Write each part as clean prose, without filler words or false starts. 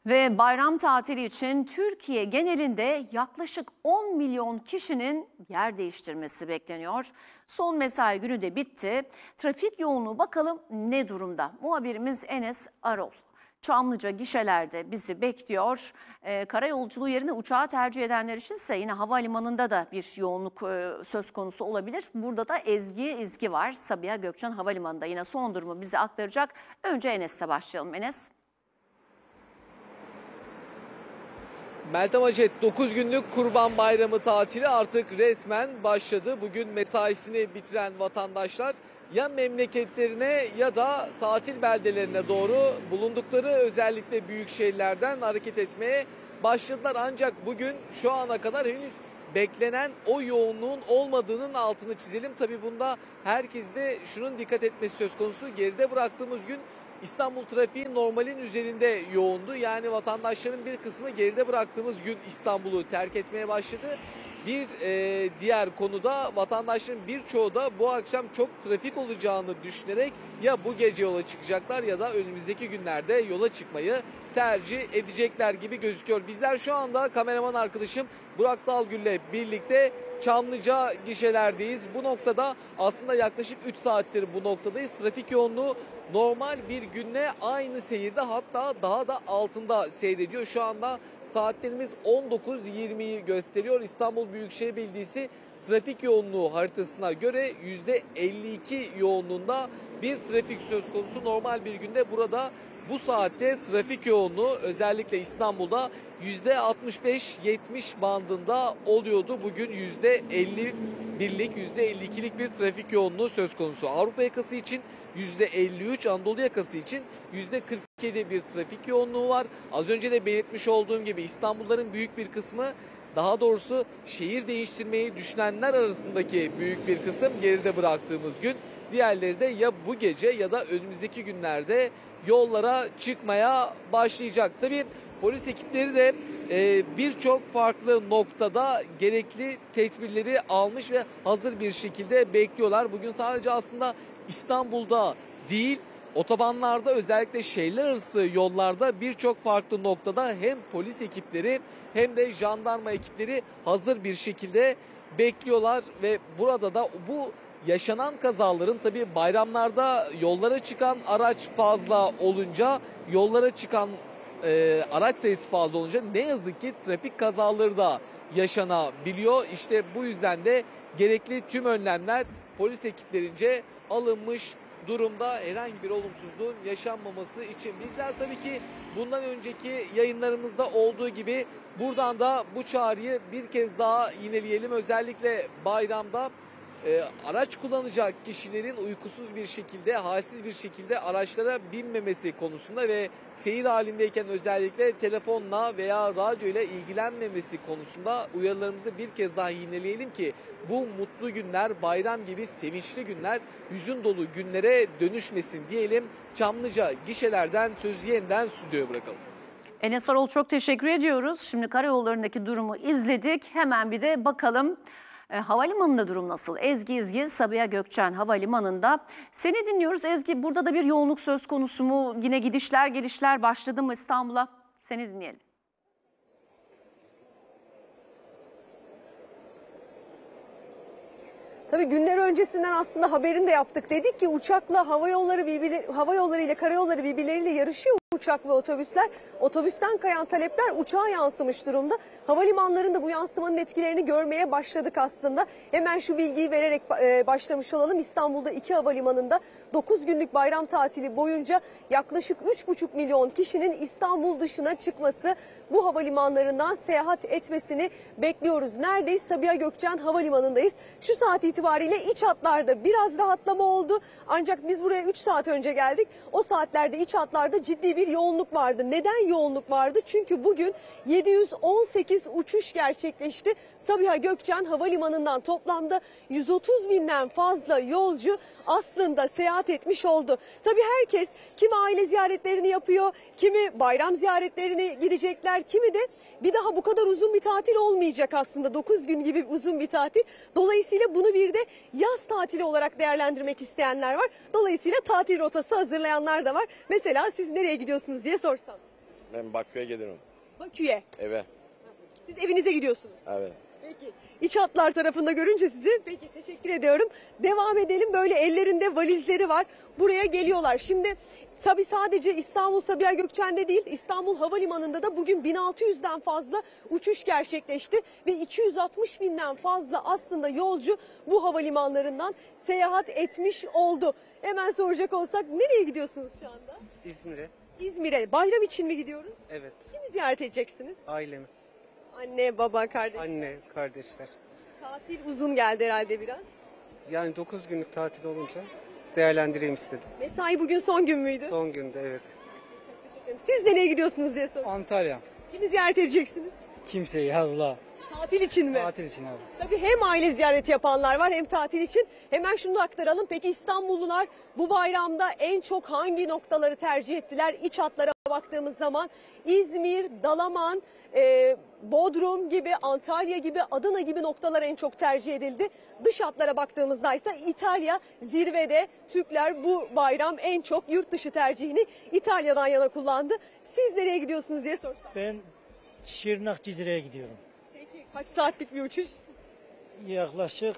Ve bayram tatili için Türkiye genelinde yaklaşık 10 milyon kişinin yer değiştirmesi bekleniyor. Son mesai günü de bitti. Trafik yoğunluğu bakalım ne durumda? Muhabirimiz Enes Arol Çamlıca gişelerde bizi bekliyor. Karayolculuğu yerine uçağı tercih edenler için ise yine havalimanında da bir yoğunluk söz konusu olabilir. Burada da İzgi var. Sabiha Gökçen Havalimanı'nda yine son durumu bize aktaracak. Önce Enes'le başlayalım. Enes. Meltem Acet, 9 günlük Kurban Bayramı tatili artık resmen başladı. Bugün mesaisini bitiren vatandaşlar ya memleketlerine ya da tatil beldelerine doğru bulundukları özellikle büyük şehirlerden hareket etmeye başladılar. Ancak bugün şu ana kadar henüz beklenen o yoğunluğun olmadığının altını çizelim. Tabii bunda herkes de şunun dikkat etmesi söz konusu. Geride bıraktığımız gün İstanbul trafiği normalin üzerinde yoğundu. Yani vatandaşların bir kısmı geride bıraktığımız gün İstanbul'u terk etmeye başladı. Bir diğer konuda vatandaşların birçoğu da bu akşam çok trafik olacağını düşünerek ya bu gece yola çıkacaklar ya da önümüzdeki günlerde yola çıkmayı tercih edecekler gibi gözüküyor. Bizler şu anda kameraman arkadaşım Burak Dalgül'le birlikte Çamlıca gişelerdeyiz. Bu noktada aslında yaklaşık 3 saattir bu noktadayız. Trafik yoğunluğu normal bir günle aynı seyirde, hatta daha da altında seyrediyor. Şu anda saatlerimiz 19.20'yi gösteriyor. İstanbul Büyükşehir Belediyesi trafik yoğunluğu haritasına göre %52 yoğunluğunda bir trafik söz konusu. Normal bir günde burada bu saatte trafik yoğunluğu özellikle İstanbul'da %65-70 bandında oluyordu. Bugün %51'lik, %52'lik bir trafik yoğunluğu söz konusu. Avrupa yakası için %53, Anadolu yakası için %47 bir trafik yoğunluğu var. Az önce de belirtmiş olduğum gibi İstanbulluların büyük bir kısmı, daha doğrusu şehir değiştirmeyi düşünenler arasındaki büyük bir kısım geride bıraktığımız gün. Diğerleri de ya bu gece ya da önümüzdeki günlerde yollara çıkmaya başlayacak. Tabii polis ekipleri de birçok farklı noktada gerekli tedbirleri almış ve hazır bir şekilde bekliyorlar. Bugün sadece aslında İstanbul'da değil, otobanlarda, özellikle şehirler arası yollarda birçok farklı noktada hem polis ekipleri hem de jandarma ekipleri hazır bir şekilde bekliyorlar ve burada da bu yaşanan kazaların, tabii bayramlarda yollara çıkan araç fazla olunca, yollara çıkan araç sayısı fazla olunca ne yazık ki trafik kazaları da yaşanabiliyor. İşte bu yüzden de gerekli tüm önlemler polis ekiplerince alınmış durumda, herhangi bir olumsuzluğun yaşanmaması için. Bizler tabii ki bundan önceki yayınlarımızda olduğu gibi buradan da bu çağrıyı bir kez daha yineleyelim. Özellikle bayramda araç kullanacak kişilerin uykusuz bir şekilde, halsiz bir şekilde araçlara binmemesi konusunda ve seyir halindeyken özellikle telefonla veya radyo ile ilgilenmemesi konusunda uyarılarımızı bir kez daha yineleyelim ki bu mutlu günler, bayram gibi sevinçli günler hüzün dolu günlere dönüşmesin diyelim. Çamlıca gişelerden sözü yeniden stüdyoya bırakalım. Enes Arol, çok teşekkür ediyoruz. Şimdi karayollarındaki durumu izledik. Hemen bir de bakalım havalimanında durum nasıl? İzgi Sabiha Gökçen Havalimanı'nda. Seni dinliyoruz Ezgi. Burada da bir yoğunluk söz konusu mu? Yine gidişler gelişler başladı mı İstanbul'a? Seni dinleyelim. Tabii günler öncesinden aslında haberini de yaptık. Dedik ki uçakla hava yolları ile karayolları birbirleriyle yarışıyor, uçak ve otobüsler. Otobüsten kayan talepler uçağa yansımış durumda. Havalimanlarında bu yansımanın etkilerini görmeye başladık aslında. Hemen şu bilgiyi vererek başlamış olalım. İstanbul'da 2 havalimanında 9 günlük bayram tatili boyunca yaklaşık 3,5 milyon kişinin İstanbul dışına çıkması, bu havalimanlarından seyahat etmesini bekliyoruz. Neredeyiz? Sabiha Gökçen Havalimanı'ndayız. Şu saat itibariyle iç hatlarda biraz rahatlama oldu. Ancak biz buraya 3 saat önce geldik. O saatlerde iç hatlarda ciddi bir yoğunluk vardı. Neden yoğunluk vardı? Çünkü bugün 718 uçuş gerçekleşti. Sabiha Gökçen Havalimanı'ndan toplamda 130 binden fazla yolcu aslında seyahat etmiş oldu. Tabii herkes, kimi aile ziyaretlerini yapıyor, kimi bayram ziyaretlerini gidecekler, kimi de bir daha bu kadar uzun bir tatil olmayacak aslında. 9 gün gibi uzun bir tatil. Dolayısıyla bunu bir de yaz tatili olarak değerlendirmek isteyenler var. Dolayısıyla tatil rotası hazırlayanlar da var. Mesela siz nereye gidiyorsunuz diye sorsam. Ben Bakü'ye gidiyorum. Bakü'ye. Eve. Siz evinize gidiyorsunuz. Evet. Peki. İç hatlar tarafında görünce sizi peki teşekkür ediyorum. Devam edelim. Böyle ellerinde valizleri var. Buraya geliyorlar. Şimdi tabii sadece İstanbul Sabiha Gökçen'de değil, İstanbul Havalimanı'nda da bugün 1600'den fazla uçuş gerçekleşti ve 260 binden fazla aslında yolcu bu havalimanlarından seyahat etmiş oldu. Hemen soracak olsak nereye gidiyorsunuz şu anda? İzmir'e. İzmir'e. Bayram için mi gidiyoruz? Evet. Kimi ziyaret edeceksiniz? Ailemi. Anne, baba, kardeş. Anne, kardeşler. Tatil uzun geldi herhalde biraz. Yani 9 günlük tatil olunca değerlendireyim istedim. Mesai bugün son gün müydü? Son günde evet. Siz nereye gidiyorsunuz diye soruyorum. Antalya. Kimi ziyaret edeceksiniz? Kimseyi hazla. Tatil için mi? Tatil için abi. Tabii hem aile ziyareti yapanlar var hem tatil için. Hemen şunu da aktaralım. Peki İstanbullular bu bayramda en çok hangi noktaları tercih ettiler? İç hatlara baktığımız zaman İzmir, Dalaman, Bodrum gibi, Antalya gibi, Adana gibi noktalar en çok tercih edildi. Dış hatlara baktığımızda ise İtalya zirvede. Türkler bu bayram en çok yurt dışı tercihini İtalya'dan yana kullandı. Siz nereye gidiyorsunuz diye sorsam. Ben Şırnak Cizire'ye gidiyorum. Peki kaç saatlik bir uçuş? Yaklaşık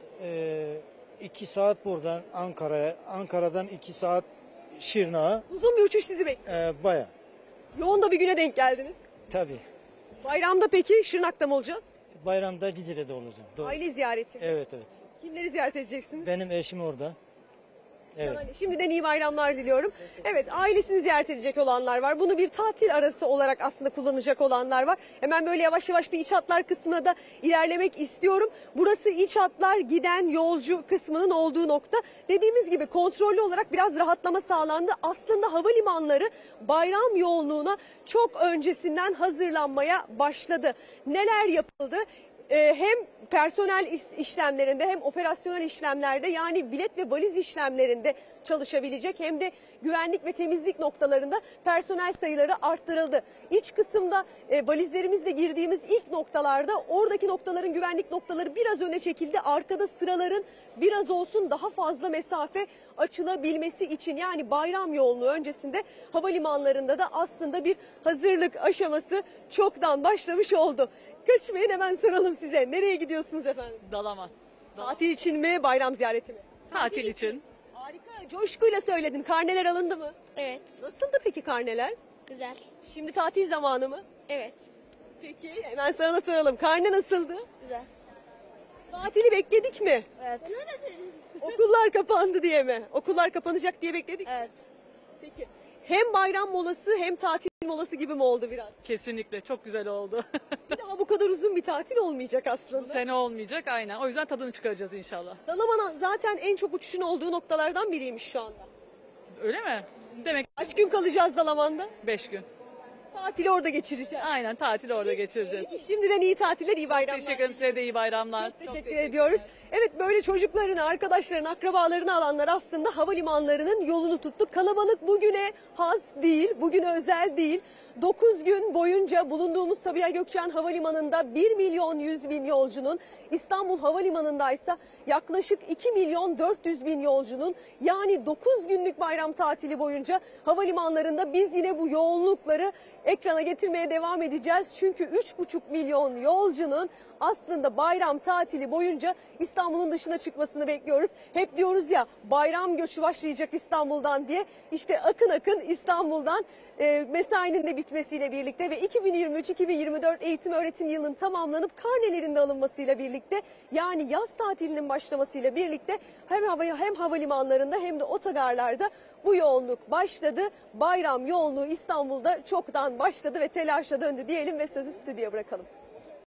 2 saat buradan Ankara'ya, Ankara'dan 2 saat Şırnak'a, Uzun bir uçuş sizi bekliyor. baya. Yoğun da bir güne denk geldiniz. Tabii. Bayramda peki Şırnak'ta mı olacağız? Bayramda Cizire'de olacağım. Doğru. Aile ziyareti. Evet evet. Kimleri ziyaret edeceksiniz? Benim eşim orada. Evet. Yani şimdiden iyi bayramlar diliyorum. Evet, ailesini ziyaret edecek olanlar var. Bunu bir tatil arası olarak aslında kullanacak olanlar var. Hemen böyle yavaş yavaş bir iç hatlar kısmına da ilerlemek istiyorum. Burası iç hatlar giden yolcu kısmının olduğu nokta. Dediğimiz gibi kontrollü olarak biraz rahatlama sağlandı. Aslında havalimanları bayram yoğunluğuna çok öncesinden hazırlanmaya başladı. Neler yapıldı? Hem personel işlemlerinde hem operasyonel işlemlerde yani bilet ve valiz işlemlerinde çalışabilecek hem de güvenlik ve temizlik noktalarında personel sayıları arttırıldı. İç kısımda valizlerimizle girdiğimiz ilk noktalarda oradaki noktaların güvenlik noktaları biraz öne çekildi. Arkada sıraların biraz olsun daha fazla mesafe açılabilmesi için yani bayram yoğunluğu öncesinde havalimanlarında da aslında bir hazırlık aşaması çoktan başlamış oldu. Kaçmayın hemen soralım size. Nereye gidiyorsunuz efendim? Dalaman. Tatil için mi, bayram ziyareti mi? Tatil için. Harika, coşkuyla söyledin. Karneler alındı mı? Evet, Nasıldı peki karneler? güzel. Şimdi tatil zamanı mı? Evet, Peki hemen sana soralım. Karne nasıldı? güzel. Tatili bekledik mi? Evet. Okullar kapandı diye mi? Okullar kapanacak diye bekledik mi? Evet. Peki. Hem bayram molası hem tatil molası gibi mi oldu biraz? Kesinlikle çok güzel oldu. Bir daha bu kadar uzun bir tatil olmayacak Bu aslında. sene olmayacak aynen. O yüzden tadını çıkaracağız inşallah. Dalaman zaten en çok uçuşun olduğu noktalardan biriymiş şu anda. Öyle mi? Demek Kaç gün kalacağız Dalaman'da? 5 gün. Tatili orada geçireceğiz. Aynen tatil orada geçireceğiz. Şimdiden iyi tatiller, iyi bayramlar. Teşekkür ederim, size de iyi bayramlar. Teşekkür ediyoruz. Evet böyle çocuklarını, arkadaşlarını, akrabalarını alanlar aslında havalimanlarının yolunu tuttu. Kalabalık bugüne has değil, bugüne özel değil. 9 gün boyunca bulunduğumuz Sabiha Gökçen Havalimanı'nda 1.100.000 yolcunun, İstanbul Havalimanı'ndaysa yaklaşık 2.400.000 yolcunun yani 9 günlük bayram tatili boyunca havalimanlarında biz yine bu yoğunlukları ekrana getirmeye devam edeceğiz. Çünkü 3,5 milyon yolcunun aslında bayram tatili boyunca İstanbul'un dışına çıkmasını bekliyoruz. Hep diyoruz ya bayram göçü başlayacak İstanbul'dan diye. İşte akın akın İstanbul'dan mesainin de bitmesiyle birlikte ve 2023-2024 eğitim öğretim yılının tamamlanıp karnelerin de alınmasıyla birlikte yani yaz tatilinin başlamasıyla birlikte hem havalimanlarında hem de otogarlarda bu yoğunluk başladı. Bayram yoğunluğu İstanbul'da çoktan başladı ve telaşla döndü diyelim ve sözü stüdyoya bırakalım.